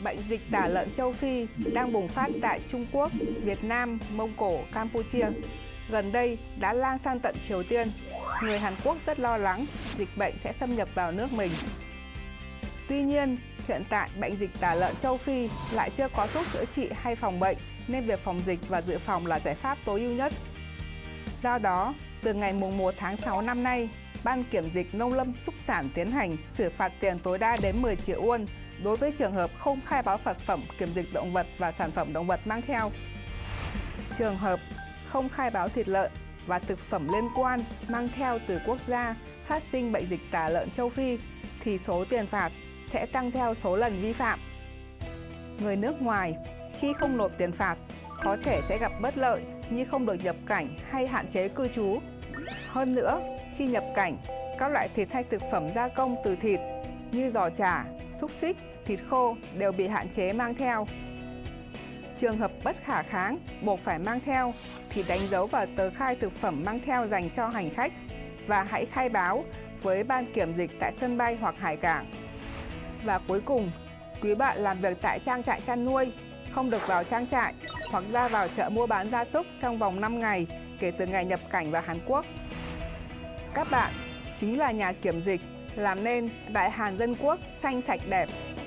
Bệnh dịch tả lợn châu Phi đang bùng phát tại Trung Quốc, Việt Nam, Mông Cổ, Campuchia. Gần đây đã lan sang tận Triều Tiên. Người Hàn Quốc rất lo lắng dịch bệnh sẽ xâm nhập vào nước mình. Tuy nhiên, hiện tại bệnh dịch tả lợn châu Phi lại chưa có thuốc chữa trị hay phòng bệnh, nên việc phòng dịch và dự phòng là giải pháp tối ưu nhất. Do đó, từ ngày 1 tháng 6 năm nay, Ban Kiểm dịch Nông lâm Xúc sản tiến hành xử phạt tiền tối đa đến 10 triệu won đối với trường hợp không khai báo vật phẩm kiểm dịch động vật và sản phẩm động vật mang theo. Trường hợp không khai báo thịt lợn và thực phẩm liên quan mang theo từ quốc gia phát sinh bệnh dịch tả lợn châu Phi thì số tiền phạt sẽ tăng theo số lần vi phạm. Người nước ngoài khi không nộp tiền phạt có thể sẽ gặp bất lợi như không được nhập cảnh hay hạn chế cư trú. Hơn nữa, khi nhập cảnh, các loại thịt hay thực phẩm gia công từ thịt như giò chả, xúc xích, thịt khô đều bị hạn chế mang theo. Trường hợp bất khả kháng buộc phải mang theo thì đánh dấu vào tờ khai thực phẩm mang theo dành cho hành khách và hãy khai báo với ban kiểm dịch tại sân bay hoặc hải cảng. Và cuối cùng, quý bạn làm việc tại trang trại chăn nuôi không được vào trang trại hoặc ra vào chợ mua bán gia súc trong vòng 5 ngày kể từ ngày nhập cảnh vào Hàn Quốc. Các bạn chính là nhà kiểm dịch làm nên Đại Hàn Dân Quốc xanh sạch đẹp.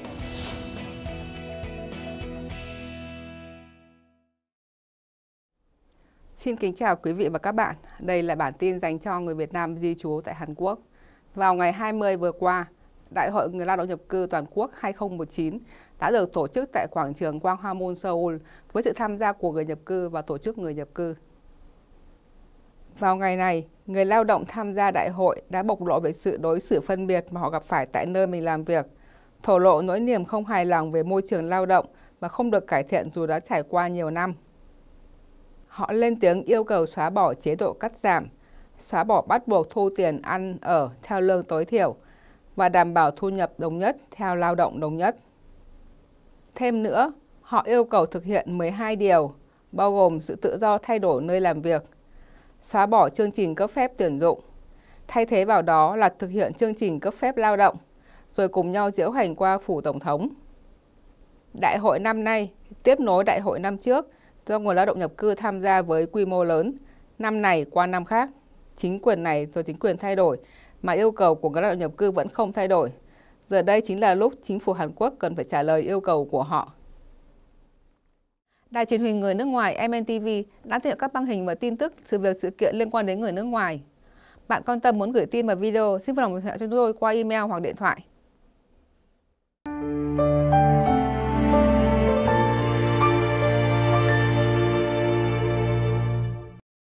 Xin kính chào quý vị và các bạn. Đây là bản tin dành cho người Việt Nam di trú tại Hàn Quốc. Vào ngày 20 vừa qua, Đại hội Người lao động nhập cư toàn quốc 2019 đã được tổ chức tại quảng trường Gwanghwamun, Seoul với sự tham gia của người nhập cư và tổ chức người nhập cư. Vào ngày này, người lao động tham gia đại hội đã bộc lộ về sự đối xử phân biệt mà họ gặp phải tại nơi mình làm việc, thổ lộ nỗi niềm không hài lòng về môi trường lao động và không được cải thiện dù đã trải qua nhiều năm. Họ lên tiếng yêu cầu xóa bỏ chế độ cắt giảm, xóa bỏ bắt buộc thu tiền ăn ở theo lương tối thiểu và đảm bảo thu nhập đồng nhất theo lao động đồng nhất. Thêm nữa, họ yêu cầu thực hiện 12 điều, bao gồm sự tự do thay đổi nơi làm việc, xóa bỏ chương trình cấp phép tuyển dụng, thay thế vào đó là thực hiện chương trình cấp phép lao động, rồi cùng nhau diễu hành qua phủ tổng thống. Đại hội năm nay tiếp nối đại hội năm trước do người lao động nhập cư tham gia với quy mô lớn, năm này qua năm khác. Chính quyền này rồi chính quyền thay đổi, mà yêu cầu của người lao động nhập cư vẫn không thay đổi. Giờ đây chính là lúc chính phủ Hàn Quốc cần phải trả lời yêu cầu của họ. Đài truyền hình người nước ngoài MNTV đã tiếp nhận các băng hình và tin tức sự kiện liên quan đến người nước ngoài. Bạn quan tâm muốn gửi tin và video, xin vui lòng liên hệ cho chúng tôi qua email hoặc điện thoại.